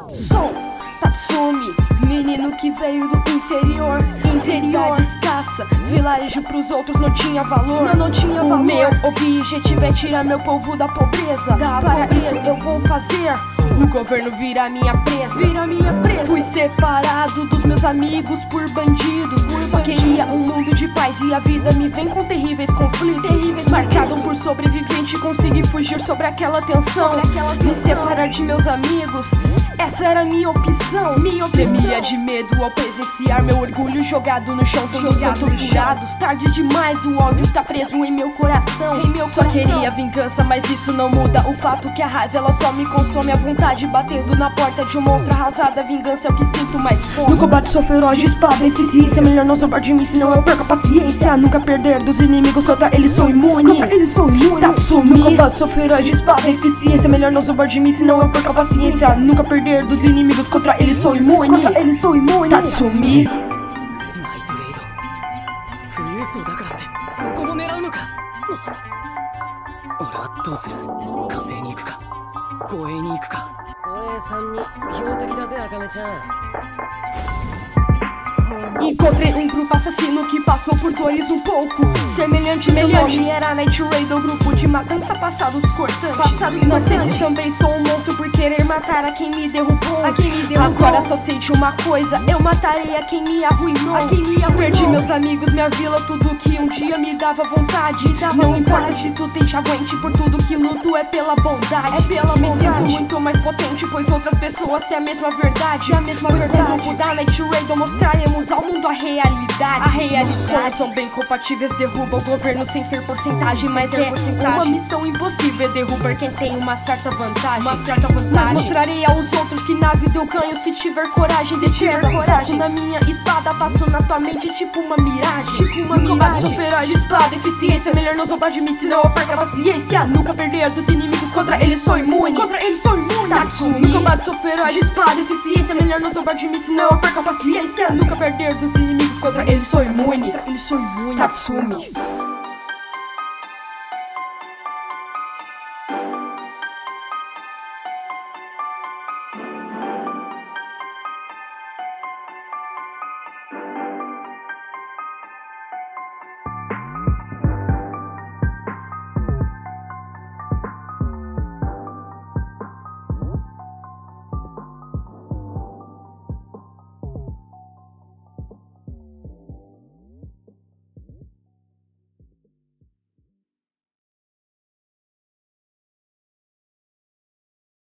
Sou Tatsumi, menino que veio do interior. Cidade escassa, vilarejo pros outros não tinha valor. Não tinha valor. O meu objetivo é tirar meu povo da pobreza. Para isso eu vou fazer o governo virar minha presa. Fui separado dos meus amigos por bandidos. Só queria um mundo de paz e a vida me vem com terríveis conflitos. Marcado por sobrevivente, consegui fugir sobre aquela tensão. Me separar de meus amigos, essa era a minha opção. Tremia de medo ao presenciar meu orgulho jogado no chão. Todos são torturados, tarde demais, o ódio está preso em meu coração. Só queria vingança, mas isso não muda o fato que a raiva ela só me consome. A vontade batendo na porta de um monstro arrasado. A vingança é o que sinto mais fome. No combate sou feroz de espada, eficiência. Melhor não zombar de mim, senão eu perco a paciência. Nunca perder dos inimigos, contra eles sou imune. Tatsumi. No combate sou feroz de espada, eficiência. Melhor não zombar de mim, senão eu perco a paciência. Nunca perder dos inimigos, contra eles sou imune. Tatsumi. Encontrei um grupo assassino que passou por dores um pouco semelhante. Seu nome era Night Raid, o grupo de matança passados cortantes. Não sei se também sou um monstro por querer matar a quem me derrubou. Agora só sei de uma coisa, eu matarei a quem me arruinou. Perdi meus amigos, minha vila, tudo que um dia me dava vontade. Não importa se tu tem te aguente, por tudo que luto é pela bondade. Me sinto muito mais potente, pois outras pessoas têm a mesma verdade. Pois com o grupo da Night Raid mostraremos ao mundo a realidade. Os sonhos são bem compatíveis, derruba o governo sem ter porcentagem. Mas uma missão impossível, é derrubar quem tem uma certa vantagem. Mas mostrarei aos outros que na vida eu ganho se tiver coragem. Foco na minha espada, passo na tua mente tipo uma miragem. No combate sou feroz de espada, eficiência. Melhor não zombar de mim, senão eu perco a paciência. Nunca perder dos inimigos, contra eles sou imune. Tatsumi. No combate sou feroz de espada, eficiência. Melhor não zombar de mim, senão eu perco a paciência. Nunca perder dos inimigos, contra eles sou imune. Tatsumi.